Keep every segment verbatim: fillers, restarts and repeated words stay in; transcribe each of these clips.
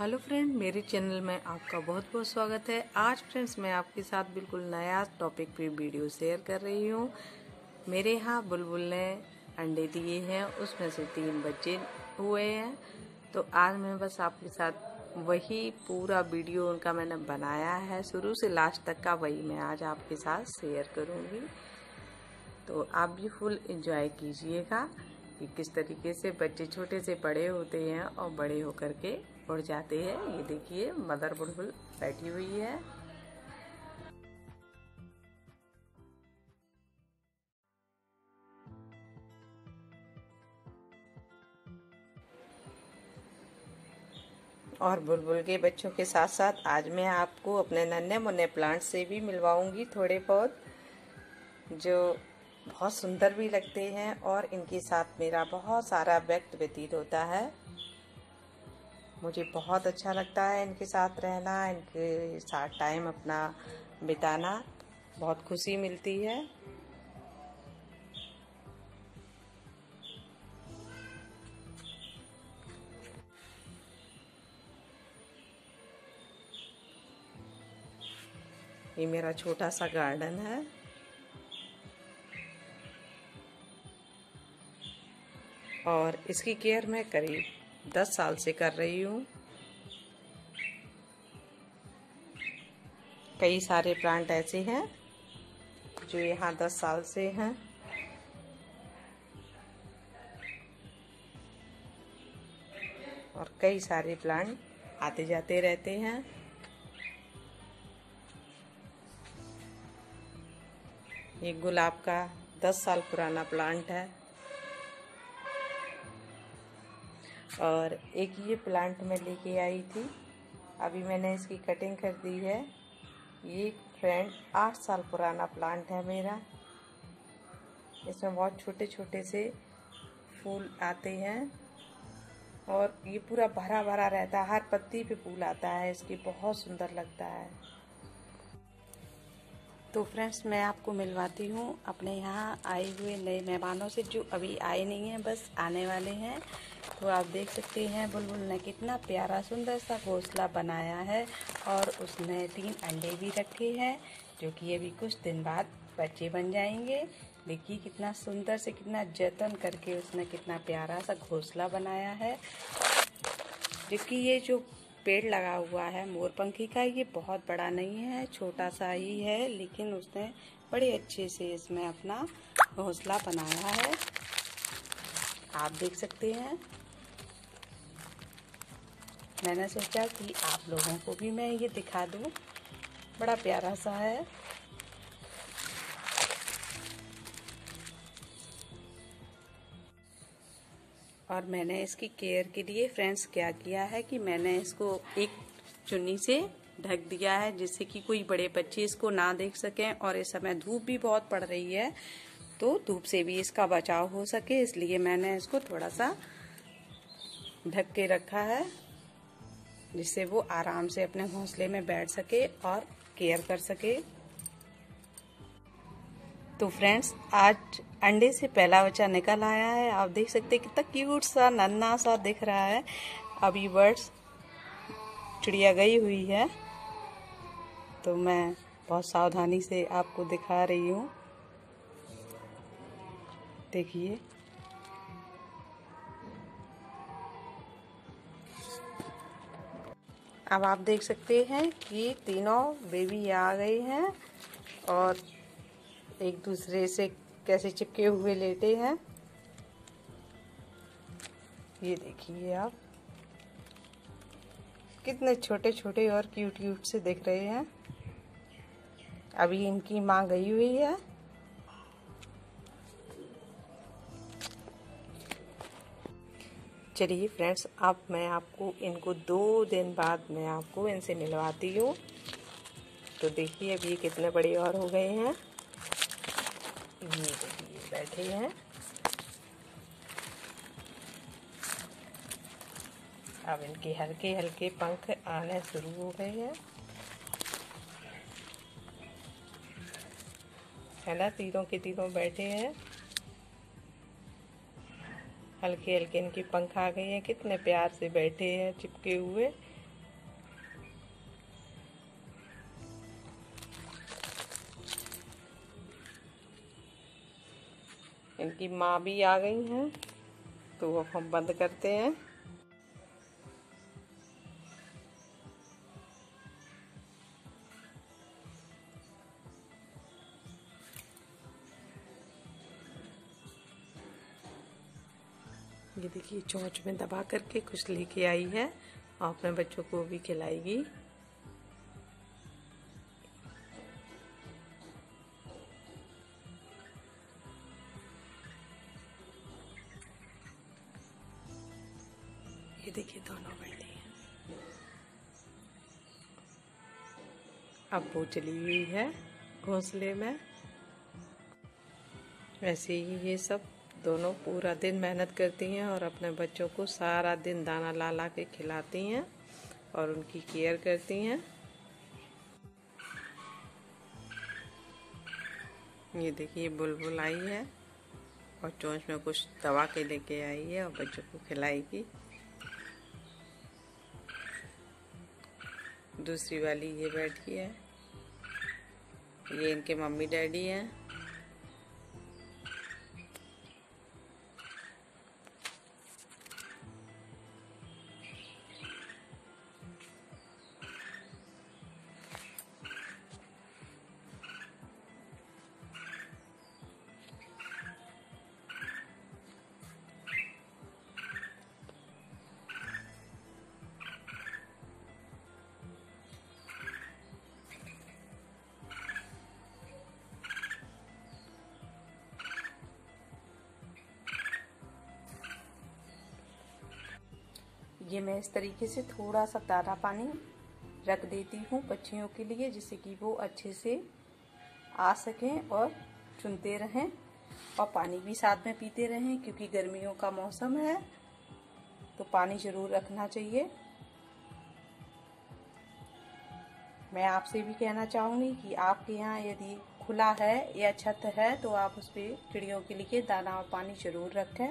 Hello friend, मेरे channel में आपका बहुत बहुत स्वागत है। आज फ्रेंड्स मैं आपके साथ बिल्कुल नया टॉपिक पे वीडियो शेयर कर रही हूँ। मेरे यहाँ बुलबुल ने अंडे दिए हैं, उसमें से तीन बच्चे हुए हैं। तो आज मैं बस आपके साथ वही पूरा वीडियो उनका मैंने बनाया है, शुरू से लास्ट तक का वही मैं आज आपके साथ शेयर करूँगी। तो आप भी फुल एंजॉय कीजिएगा कि किस तरीके से बच्चे छोटे से बड़े होते हैं और बड़े होकर के उड़ जाते हैं। ये देखिए मदर बुलबुल बैठी हुई है। और बुलबुल के बच्चों के साथ साथ आज मैं आपको अपने नन्हे मुन्ने प्लांट से भी मिलवाऊंगी, थोड़े बहुत जो बहुत सुंदर भी लगते हैं और इनके साथ मेरा बहुत सारा वक्त व्यतीत होता है। मुझे बहुत अच्छा लगता है इनके साथ रहना, इनके साथ टाइम अपना बिताना, बहुत खुशी मिलती है। ये मेरा छोटा सा गार्डन है। और इसकी केयर मैं करीब दस साल से कर रही हूँ। कई सारे प्लांट ऐसे हैं जो यहाँ दस साल से हैं। और कई सारे प्लांट आते जाते रहते हैं। ये गुलाब का दस साल पुराना प्लांट है। और एक ये प्लांट मैं लेके आई थी, अभी मैंने इसकी कटिंग कर दी है। ये फ्रेंड आठ साल पुराना प्लांट है मेरा। इसमें बहुत छोटे छोटे से फूल आते हैं और ये पूरा भरा भरा रहता है, हर पत्ती पे फूल आता है इसकी, बहुत सुंदर लगता है। तो फ्रेंड्स मैं आपको मिलवाती हूँ अपने यहाँ आए हुए नए मेहमानों से, जो अभी आए नहीं हैं, बस आने वाले हैं। तो आप देख सकते हैं बुलबुल ने कितना प्यारा सुंदर सा घोंसला बनाया है और उसने तीन अंडे भी रखे हैं, जो कि अभी कुछ दिन बाद बच्चे बन जाएंगे। देखिए कितना सुंदर से, कितना जतन करके उसने कितना प्यारा सा घोंसला बनाया है। जबकि ये जो पेड़ लगा हुआ है मोरपंखी का, ये बहुत बड़ा नहीं है, छोटा सा ही है, लेकिन उसने बड़े अच्छे से इसमें अपना घोंसला बनाया है। आप देख सकते हैं। मैंने सोचा कि आप लोगों को भी मैं ये दिखा दूं, बड़ा प्यारा सा है। और मैंने इसकी केयर के लिए फ्रेंड्स क्या किया है कि मैंने इसको एक चुन्नी से ढक दिया है, जिससे कि कोई बड़े बच्चे इसको ना देख सकें। और इस समय धूप भी बहुत पड़ रही है, तो धूप से भी इसका बचाव हो सके, इसलिए मैंने इसको थोड़ा सा ढक के रखा है, जिससे वो आराम से अपने घोंसले में बैठ सके और केयर कर सके। तो फ्रेंड्स आज अंडे से पहला बच्चा निकल आया है। आप देख सकते हैं कितना क्यूट सा नन्हा सा दिख रहा है। अभी बर्ड्स चिड़िया गई हुई है, तो मैं बहुत सावधानी से आपको दिखा रही हूँ। देखिए अब आप देख सकते हैं कि तीनों बेबी आ गए हैं और एक दूसरे से कैसे चिपके हुए लेटे हैं। ये देखिए आप, कितने छोटे छोटे और क्यूट क्यूट से दिख रहे हैं। अभी इनकी माँ गई हुई है। चलिए फ्रेंड्स, अब मैं आपको इनको दो दिन बाद मैं आपको इनसे मिलवाती हूँ। तो देखिए अभी ये कितने बड़े और हो गए हैं। ये देखिए बैठे हैं। अब इनके हल्के हल्के पंख आने शुरू हो गए हैं, है ना। तीनों के तीनों बैठे हैं, हल्के हल्के इनके पंख आ गए हैं, कितने प्यार से बैठे हैं चिपके हुए। इनकी माँ भी आ गई हैं, तो वो हम बंद करते हैं। ये देखिए चोंच में दबा करके कुछ लेके आई है और अपने बच्चों को भी खिलाएगी। ये देखिए दोनों बैठी हैं। अब वो चली हुई है घोंसले में। वैसे ही ये सब दोनों पूरा दिन मेहनत करती हैं और अपने बच्चों को सारा दिन दाना ला ला के खिलाती हैं और उनकी केयर करती हैं। ये देखिए बुलबुल आई है और चोंच में कुछ दबा के लेके आई है और बच्चों को खिलाएगी। दूसरी वाली ये बैठी है, ये इनके मम्मी डैडी हैं। ये मैं इस तरीके से थोड़ा सा दाना पानी रख देती हूँ पक्षियों के लिए, जिससे कि वो अच्छे से आ सकें और चुनते रहें और पानी भी साथ में पीते रहें, क्योंकि गर्मियों का मौसम है तो पानी ज़रूर रखना चाहिए। मैं आपसे भी कहना चाहूँगी कि आपके यहाँ यदि खुला है या छत है तो आप उस पर चिड़ियों के लिए दाना और पानी ज़रूर रखें।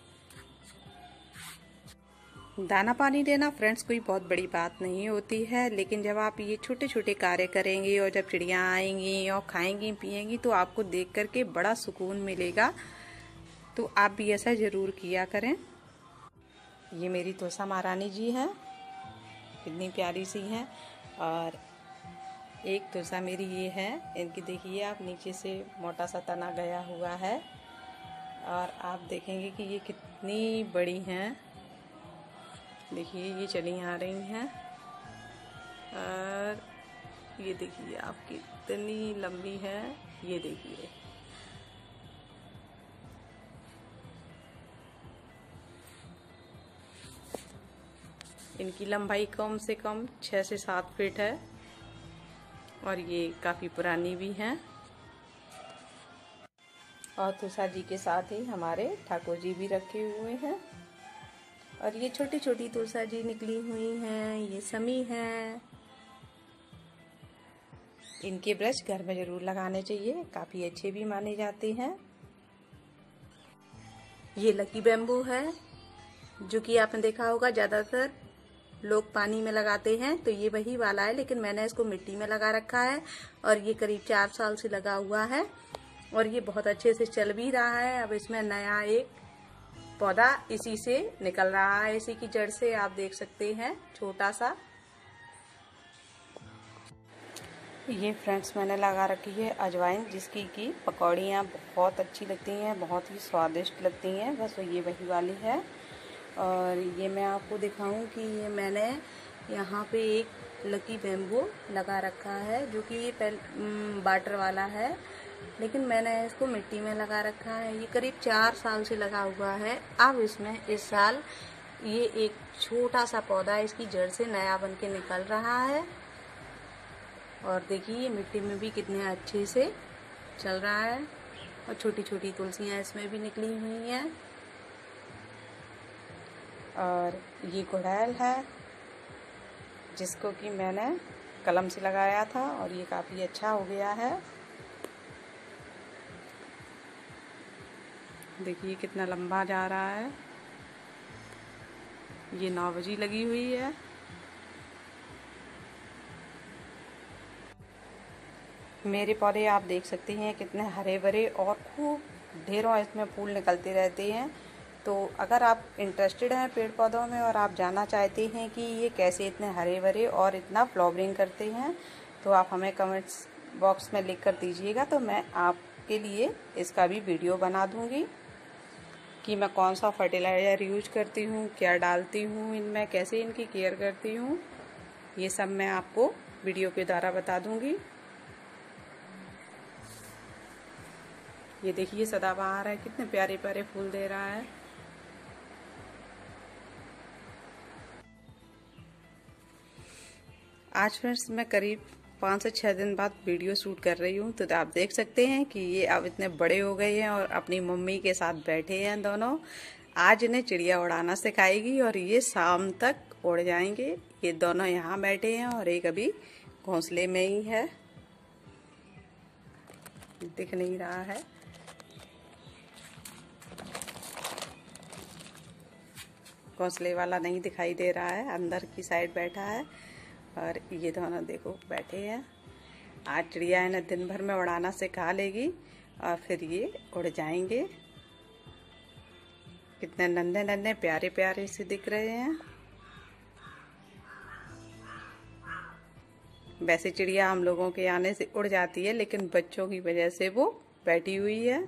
दाना पानी देना फ्रेंड्स कोई बहुत बड़ी बात नहीं होती है, लेकिन जब आप ये छोटे छोटे कार्य करेंगे और जब चिड़ियाँ आएंगी और खाएंगी पिएंगी तो आपको देख करके बड़ा सुकून मिलेगा। तो आप भी ऐसा ज़रूर किया करें। ये मेरी तोसा महारानी जी हैं, कितनी प्यारी सी हैं। और एक तोसा मेरी ये है, इनकी देखिए आप नीचे से मोटा सा तना गया हुआ है और आप देखेंगे कि ये कितनी बड़ी हैं। देखिए ये चली आ रही हैं और ये देखिए आप कितनी लंबी है। ये देखिए इनकी लंबाई कम से कम छः से सात फीट है और ये काफ़ी पुरानी भी हैं। और तुषा जी के साथ ही हमारे ठाकुर जी भी रखे हुए हैं। और ये छोटी छोटी तुलसा जी निकली हुई हैं, ये समी हैं। इनके ब्रश घर में जरूर लगाने चाहिए, काफी अच्छे भी माने जाते हैं। ये लकी बैम्बू है, जो कि आपने देखा होगा ज्यादातर लोग पानी में लगाते हैं, तो ये वही वाला है, लेकिन मैंने इसको मिट्टी में लगा रखा है और ये करीब चार साल से लगा हुआ है और ये बहुत अच्छे से चल भी रहा है। अब इसमें नया एक पौधा इसी से निकल रहा है, इसी की जड़ से आप देख सकते हैं, छोटा सा। ये फ्रेंड्स मैंने लगा रखी है अजवाइन, जिसकी की पकौड़ियाँ बहुत अच्छी लगती हैं, बहुत ही स्वादिष्ट लगती हैं। बस ये वही वाली है। और ये मैं आपको दिखाऊं कि ये मैंने यहाँ पे एक लकी बैम्बू लगा रखा है, जो कि ये पहले वाटर वाला है, लेकिन मैंने इसको मिट्टी में लगा रखा है। ये करीब चार साल से लगा हुआ है। अब इसमें इस साल ये एक छोटा सा पौधा इसकी जड़ से नया बन के निकल रहा है और देखिए ये मिट्टी में भी कितने अच्छे से चल रहा है और छोटी छोटी तुलसियाँ इसमें भी निकली हुई हैं। और ये गुड़हल है, जिसको कि मैंने कलम से लगाया था और ये काफ़ी अच्छा हो गया है। देखिए कितना लंबा जा रहा है। ये नौ बजी लगी हुई है। मेरे पौधे आप देख सकते हैं कितने हरे भरे और खूब ढेरों इसमें फूल निकलते रहते हैं। तो अगर आप इंटरेस्टेड हैं पेड़ पौधों में और आप जानना चाहते हैं कि ये कैसे इतने हरे भरे और इतना फ्लावरिंग करते हैं, तो आप हमें कमेंट्स बॉक्स में लिख कर दीजिएगा, तो मैं आपके लिए इसका भी वीडियो बना दूंगी कि मैं कौन सा फर्टिलाइज़र यूज करती हूँ, क्या डालती हूँ इनमें, कैसे इनकी केयर करती हूँ, ये सब मैं आपको वीडियो के द्वारा बता दूंगी। ये देखिए सदाबहार है, कितने प्यारे प्यारे फूल दे रहा है। आज फ्रेंड्स मैं करीब पाँच से छः दिन बाद वीडियो शूट कर रही हूँ, तो आप देख सकते हैं कि ये अब इतने बड़े हो गए हैं और अपनी मम्मी के साथ बैठे हैं दोनों। आज इन्हें चिड़िया उड़ाना सिखाएगी और ये शाम तक उड़ जाएंगे। ये दोनों यहाँ बैठे हैं और एक अभी घोंसले में ही है, दिख नहीं रहा है। घोंसले वाला नहीं दिखाई दे रहा है, अंदर की साइड बैठा है। और ये दोनों देखो बैठे हैं। आज चिड़िया इन्हें दिन भर में उड़ाना सिखा लेगी और फिर ये उड़ जाएंगे। कितने नन्हे नन्हे प्यारे प्यारे से दिख रहे हैं। वैसे चिड़िया हम लोगों के आने से उड़ जाती है, लेकिन बच्चों की वजह से वो बैठी हुई है।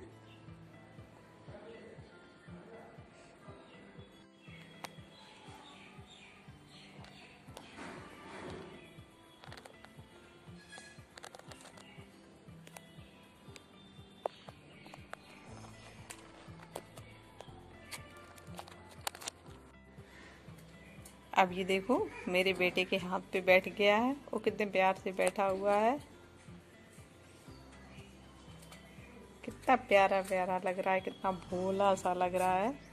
अब ये देखो मेरे बेटे के हाथ पे बैठ गया है, वो कितने प्यार से बैठा हुआ है। कितना प्यारा प्यारा लग रहा है, कितना भोला सा लग रहा है।